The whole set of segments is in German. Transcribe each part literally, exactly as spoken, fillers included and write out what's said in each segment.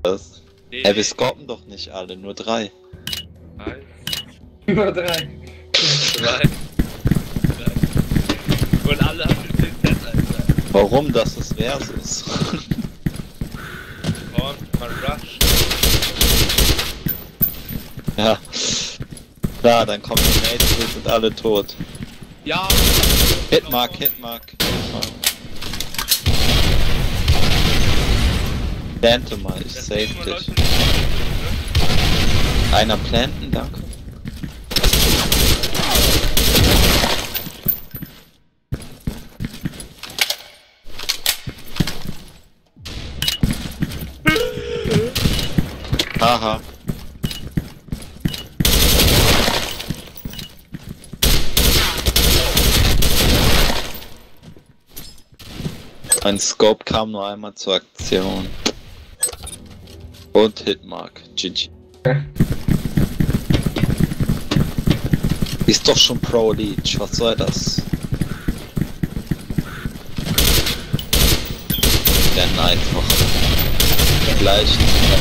Das. Nee, Ey, wir nee. scopen doch nicht alle, nur drei. Eins, Nur drei. zwei, drei. Und alle haben den zehn Cent, Alter. Warum? Das ist Versus. Und man rusht. Ja. Klar, dann kommt die Mates, wir sind alle tot. Ja! Hitmark, Hitmark, Hitmark. Plante mal, ich Das save Ding läuft dich. nicht, ne? Einer planten, danke. Haha. Mein Scope kam nur einmal zur Aktion. Und Hitmark. G G. Ist doch schon Pro Leech, was soll das? Dann einfach gleich.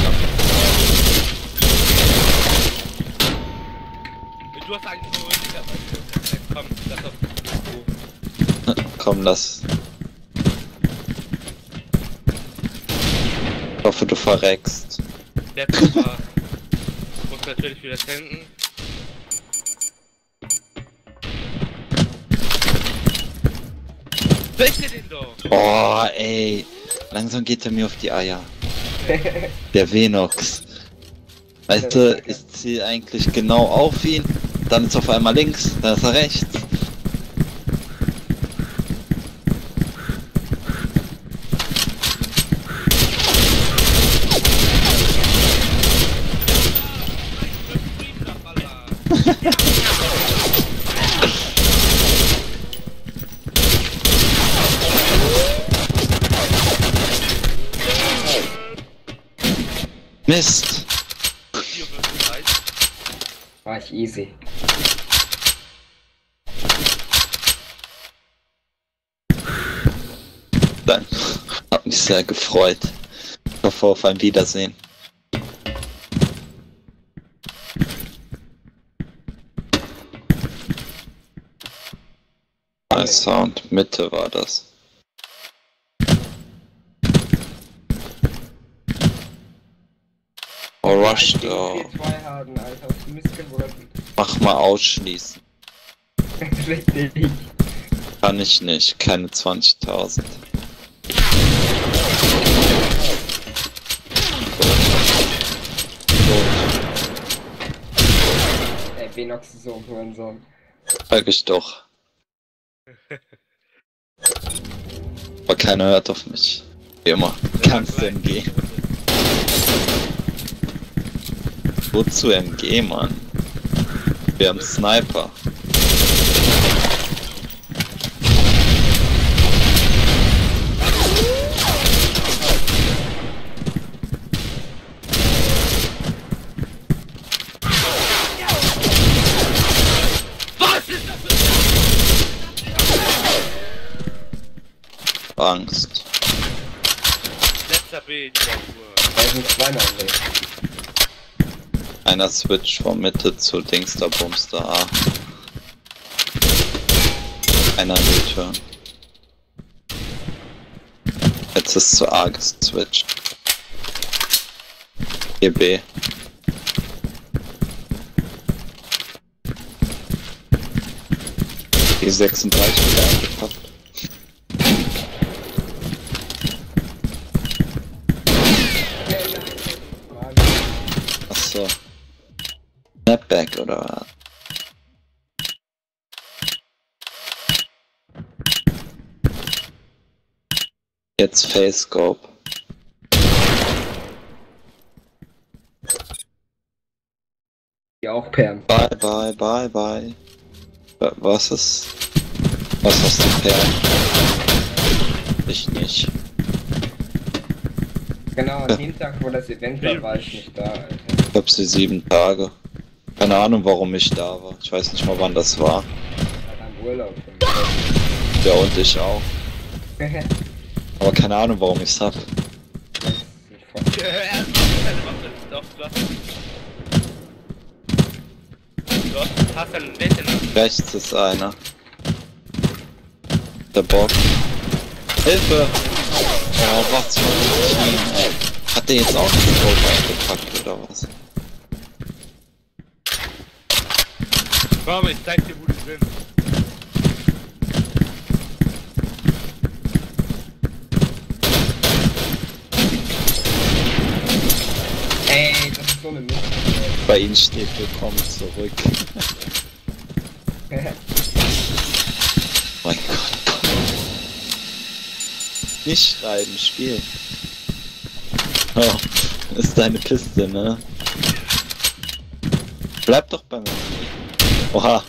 Du hast eigentlich nur Digga, komm, lass auf. Komm, lass. Ich hoffe, du verreckst. Der Papa muss natürlich wieder tanken. Welche den doch? Oh, ey. Langsam geht er mir auf die Eier. Der Venox. Weißt du, ich ziehe eigentlich genau auf ihn, dann ist er auf einmal links, dann ist er rechts. Mist! War ich easy. Dann hab mich sehr gefreut. Ich hoffe auf ein Wiedersehen. Nice Sound, Mitte war das. Oh, Rush, oh. Haben, Alter, auf die Mist geworden. Mach mal ausschließen. Richtig. Kann ich nicht, keine zwanzigtausend. Ey, Venox ist so ein Hurensohn. Sag ich doch. Aber keiner hört auf mich. Wie immer. Kannst du M G? Wozu M G, Mann? Wir haben Sniper. Was ist das für Angst. letzter B, dieser Uhr? Da sind zwei noch nicht. Einer Switch von Mitte zu Dingster Bumster A. Einer Return. Jetzt ist zu A geswitcht. Hier B. Die sechsunddreißig wieder eingepackt. Achso. Snapback oder was? Jetzt Face Scope. Die auch Perm. Bye bye bye bye. Wa- Was ist? Was hast du per? Ich nicht. Genau, an dem Tag, wo das Event war, war ich nicht da, Alter. Ich hab sie sieben Tage. Keine Ahnung, warum ich da war. Ich weiß nicht mal, wann das war. Halt am Urlaub. Ja, und ich auch. Aber keine Ahnung, warum ich's hab. Das ist nicht voll. Er hat keine Waffe. Doch, du hast. Du hast, hast einen Lächeln. Rechts ist einer. Der Bock. Hilfe! Oh, was für ein Team, ey. Hat der jetzt auch den Bock eingepackt, oder was? Komm, ich zeig dir, wo die sind. Ey, das ist so eine Mist. Bei ihnen steht willkommen zurück. Mein Gott. Nicht schreiben, spielen. Oh, ist deine Piste, ne? Bleib doch bei mir. Oha.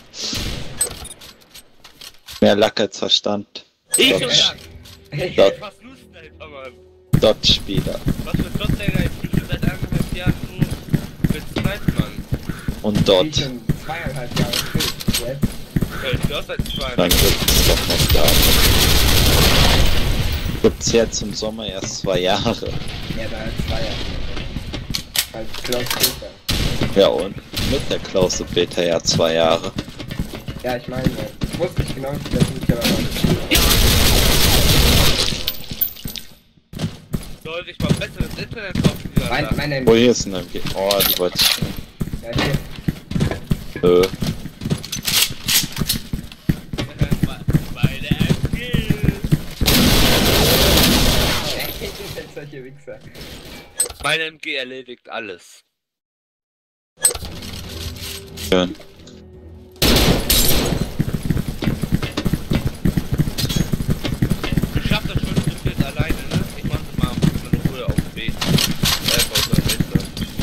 Mehr Lack als Verstand. Ich Dort, schon sagen. Ich Dort. hab fast Lust, Alter, Mann. Dort Spieler. Was für Dotläger, ich spiele schon seit anderthalb Jahren nur mit Zeit, Mann. Und Ich dort. schon zweieinhalb Jahre fit. Jetzt. Ja, ich bin auch seit zwei Dann Jahren. gibt es doch noch da. Gibt's jetzt im Sommer erst zwei Jahre. Ja, da ist zwei Jahre. Als Klaus Peter. Ja und mit der Klause Beta ja zwei Jahre. Ja, ich meine, ich wusste nicht genau, wie das nicht, aber Sollte ich mal besseres Internet kaufen, dieser mein, Tag. meine, Oh, hier ist ein M G. Oh, die wollte ich. ja, hier. Äh. Meine M G. Ey, das sind solche Wichser. Meine M G erledigt alles. Schön. Ich schaff das schon zu viel alleine, ne? Ich mach das mal in Ruhe auf B. Äh, auf der Liste.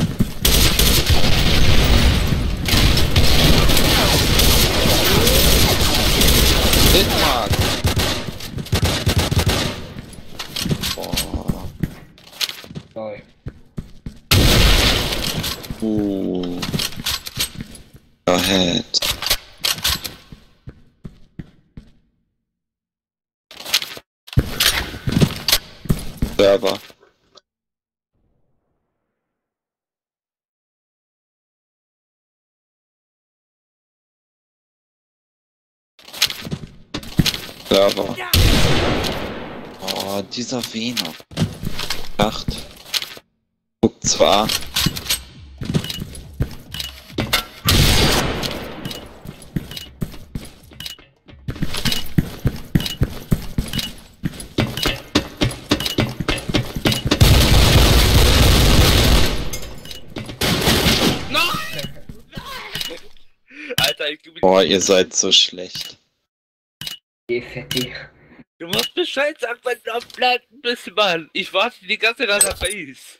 Bitmark! Boah. Sorry. Uh. Ahead. Server. Server. Oh, dieser Wiener. Acht. Guck zwar. Alter, ich gebe Boah, ihr seid so schlecht. Geh fetti. Du musst Bescheid sagen, wenn du am Planten bist, Mann. Ich warte die ganze Zeit auf Eis.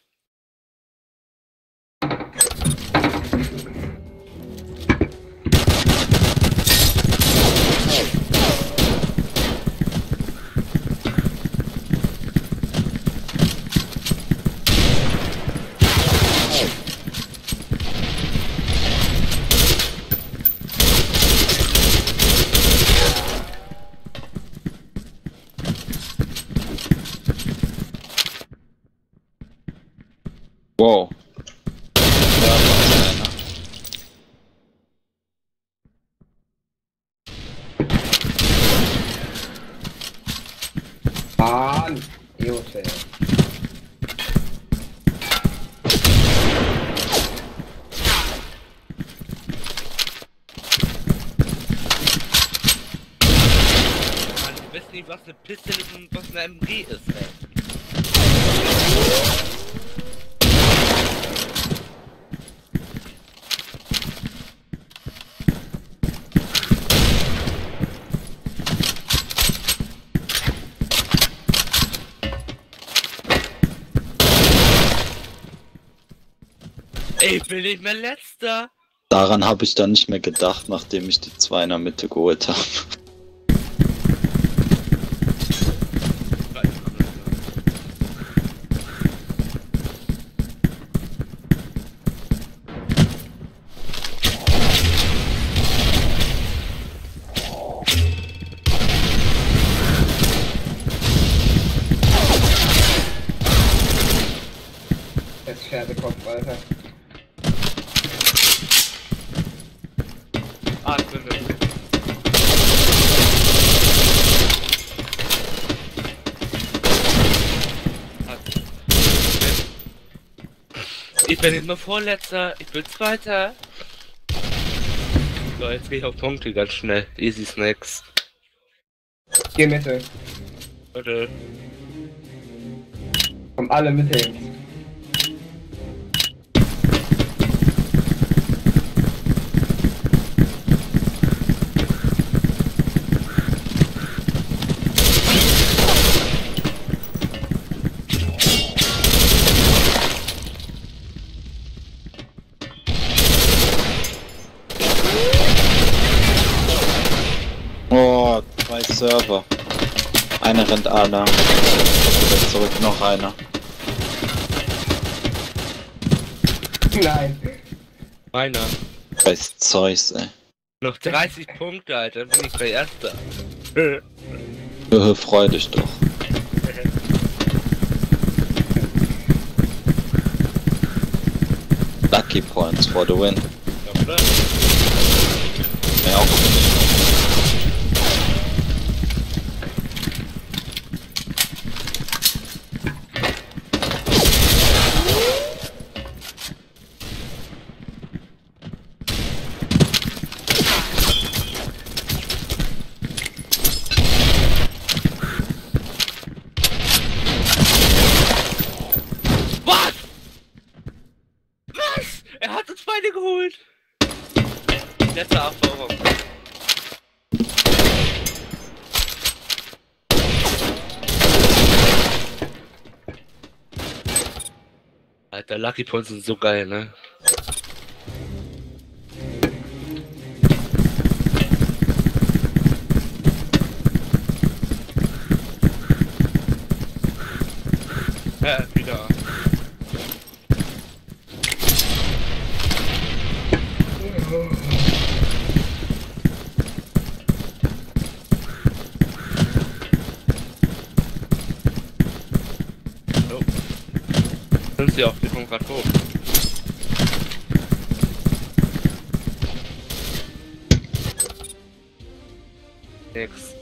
Wow. Da war einer. Mann! Eote. Mann, ich weiß nicht, was eine Pistole ist und was eine M G ist, ey. Ich bin nicht mehr letzter. Daran habe ich dann nicht mehr gedacht, nachdem ich die zwei in der Mitte geholt habe. Pferdekopf, Alter. Ah, ich bin drin. Ich bin immer Vorletzter, ich bin Zweiter. So, jetzt gehe ich auf Punkte ganz schnell. Easy Snacks. Geh Mitte. Warte. Kommen alle Mitte hin. Oh, zwei Server. Einer rennt Alarm. Wieder zurück, noch einer. Nein. Meiner. Weiß Zeus, ey. Noch dreißig Punkte, Alter, dann bin ich bei Erster. Höhe, freu dich doch. Lucky Points for the win. Ja, oder? Ja, auch gut. Was? Was? Er hat uns beide geholt. Letzte Erfahrung. Alter, Lucky Points sind so geil, ne? Ja, wieder. Oh. Sind sie auch, die kommen grad hoch. Nix.